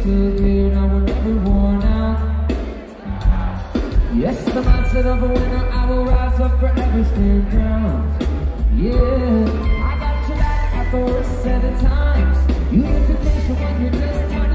crystal clear, now we're never worn out. Yes, the mindset of a winner, I will rise up forever, stand ground. Yeah, I got your back at the worst set of times. You hit the nation when you're just turning.